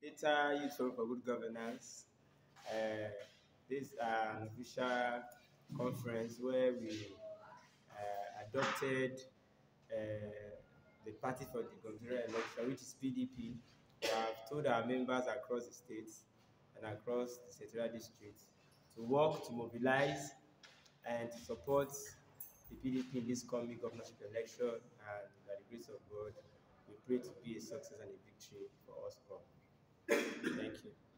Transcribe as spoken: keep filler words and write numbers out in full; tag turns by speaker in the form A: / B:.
A: Later, Youth Forum for Good Governance. Uh, this is an official conference where we uh, adopted uh, the party for the Governorship election, which is P D P. We have told our members across the states and across the secretarial districts to work to mobilize and to support the P D P in this coming governorship election, and by the grace of God, we pray to be a success and a victory for us all. Thank you.